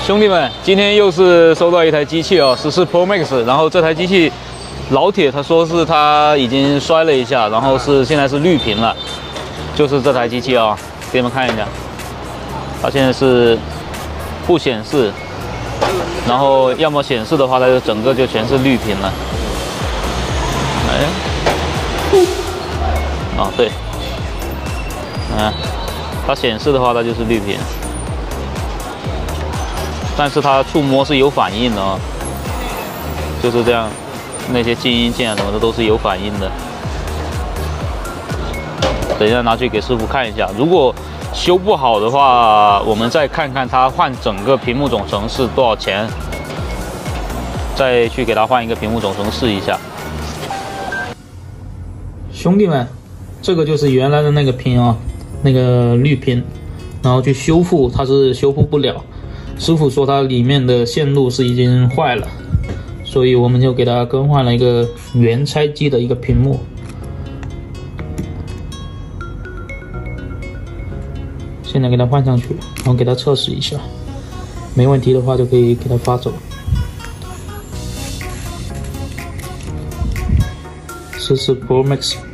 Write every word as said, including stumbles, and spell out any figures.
兄弟们，今天又是收到一台机器哦，十四 Pro Max， 然后这台机器老铁他说是他已经摔了一下，然后是现在是绿屏了，就是这台机器啊、哦，给你们看一下，它现在是不显示，然后要么显示的话，它就整个就全是绿屏了。哎，啊对，嗯，它显示的话，它就是绿屏。 但是它触摸是有反应的啊、哦，就是这样，那些静音键啊什么的都是有反应的。等一下拿去给师傅看一下，如果修不好的话，我们再看看它换整个屏幕总成是多少钱，再去给它换一个屏幕总成试一下。兄弟们，这个就是原来的那个屏啊，那个绿屏，然后去修复它是修复不了。 师傅说它里面的线路是已经坏了，所以我们就给它更换了一个原拆机的一个屏幕。现在给它换上去，然后给它测试一下，没问题的话就可以给它发走。十四 Pro Max。